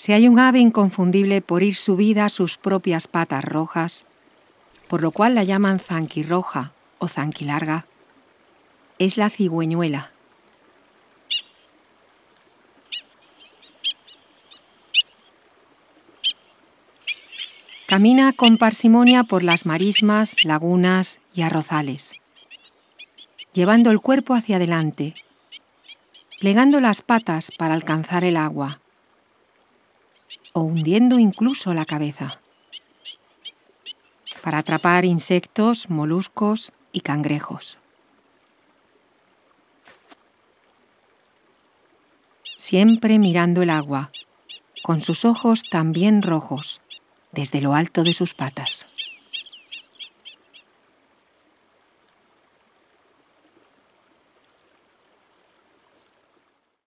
Si hay un ave inconfundible por ir subida a sus propias patas rojas, por lo cual la llaman zanquirroja o zanquilarga, es la cigüeñuela. Camina con parsimonia por las marismas, lagunas y arrozales, llevando el cuerpo hacia adelante, plegando las patas para alcanzar el agua, o hundiendo incluso la cabeza, para atrapar insectos, moluscos y cangrejos. Siempre mirando el agua, con sus ojos también rojos, desde lo alto de sus patas.